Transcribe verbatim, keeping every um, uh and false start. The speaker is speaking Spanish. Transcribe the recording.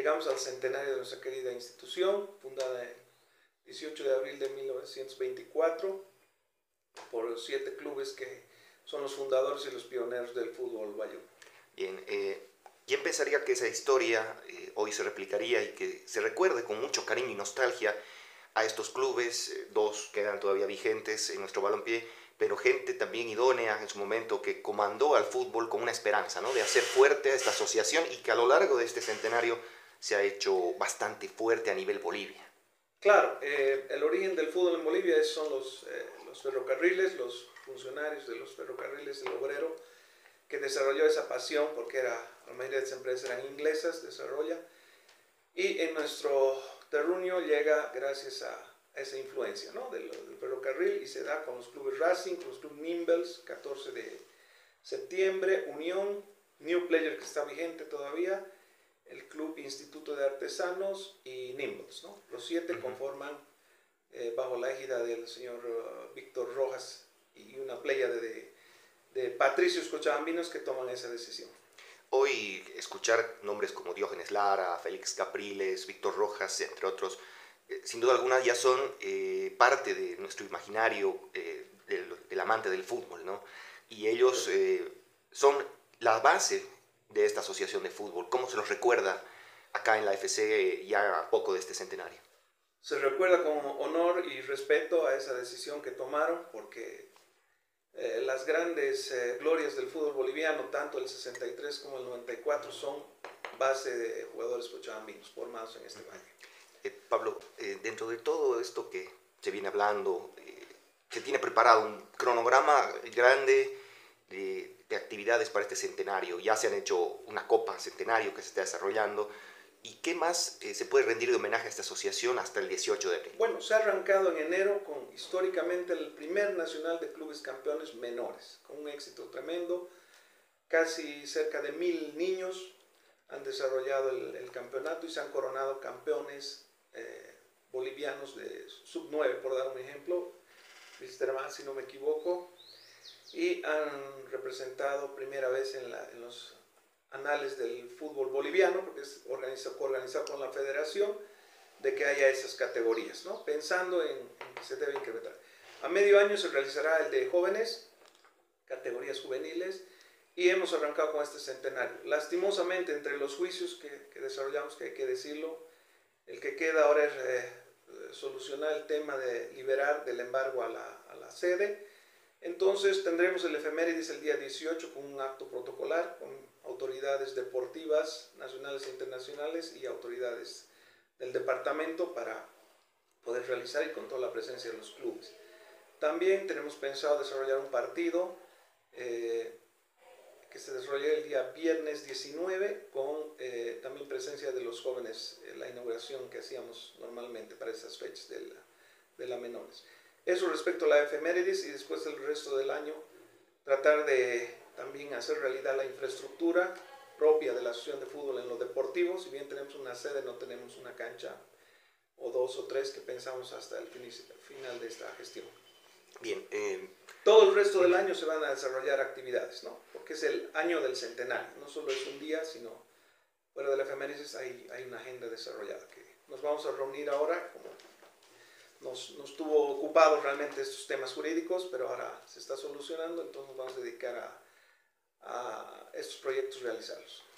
llegamos al centenario de nuestra querida institución, fundada el dieciocho de abril de mil novecientos veinticuatro, por siete clubes que son los fundadores y los pioneros del fútbol bayuno. Bien, eh, ¿quién pensaría que esa historia eh, hoy se replicaría y que se recuerde con mucho cariño y nostalgia a estos clubes? Eh, dos quedan todavía vigentes en nuestro balompié, pero gente también idónea en su momento que comandó al fútbol con una esperanza, ¿no?, de hacer fuerte a esta asociación y que a lo largo de este centenario se ha hecho bastante fuerte a nivel Bolivia. Claro, eh, el origen del fútbol en Bolivia es, son los, eh, los ferrocarriles, los funcionarios de los ferrocarriles, el obrero, que desarrolló esa pasión, porque era, la mayoría de las empresas eran inglesas, desarrolla, y en nuestro terruño llega gracias a esa influencia, ¿no?, del, del ferrocarril, y se da con los clubes Racing, con los clubes Nimbles, catorce de septiembre, Unión, New Player, que está vigente todavía, el Club Instituto de Artesanos y Nimbles, ¿no? Los siete uh-huh. conforman, eh, bajo la égida del señor uh, Víctor Rojas y una pléyade de, de patricios cochabambinos que toman esa decisión. Hoy escuchar nombres como Diógenes Lara, Félix Capriles, Víctor Rojas, entre otros, eh, sin duda alguna ya son eh, parte de nuestro imaginario eh, del, del amante del fútbol, ¿no? Y ellos eh, son la base de esta asociación de fútbol. ¿Cómo se los recuerda acá en la F C ya a poco de este centenario? Se recuerda con honor y respeto a esa decisión que tomaron, porque eh, las grandes eh, glorias del fútbol boliviano, tanto el sesenta y tres como el noventa y cuatro, son base de jugadores cochabambinos formados en este valle. Eh, Pablo, eh, dentro de todo esto que se viene hablando, eh, se tiene preparado un cronograma grande de, de actividades para este centenario. Ya se han hecho una copa centenario que se está desarrollando. ¿Y qué más eh, se puede rendir de homenaje a esta asociación hasta el dieciocho de abril? Bueno, se ha arrancado en enero con históricamente el primer nacional de clubes campeones menores, con un éxito tremendo. Casi cerca de mil niños han desarrollado el, el campeonato y se han coronado campeones eh, bolivianos de sub nueve, por dar un ejemplo, Wisterman, si no me equivoco, y han representado primera vez en, la, en los anales del fútbol boliviano, porque es organizado, organizado con la federación, de que haya esas categorías, ¿no?, pensando en, en que se debe incrementar. A medio año se realizará el de jóvenes, categorías juveniles, y hemos arrancado con este centenario. Lastimosamente, entre los juicios que, que desarrollamos, que hay que decirlo, el que queda ahora es eh, solucionar el tema de liberar del embargo a la, a la sede. Entonces tendremos el efemérides el día dieciocho con un acto protocolar, con autoridades deportivas nacionales e internacionales y autoridades del departamento para poder realizar y con toda la presencia de los clubes. También tenemos pensado desarrollar un partido eh, que se desarrolle el día viernes diecinueve con eh, también presencia de los jóvenes, eh, la inauguración que hacíamos normalmente para esas fechas de la, de la menores. Eso respecto a la efemérides, y después el resto del año tratar de también hacer realidad la infraestructura propia de la Asociación de Fútbol en lo deportivo. Si bien tenemos una sede, no tenemos una cancha o dos o tres que pensamos hasta el final de esta gestión. Bien. Eh... Todo el resto del año se van a desarrollar actividades, ¿no?, porque es el año del centenario. No solo es un día, sino fuera de la efemérides hay, hay una agenda desarrollada que nos vamos a reunir ahora. Como nos, nos tuvo ocupados realmente estos temas jurídicos, pero ahora se está solucionando, entonces nos vamos a dedicar a, a estos proyectos realizarlos.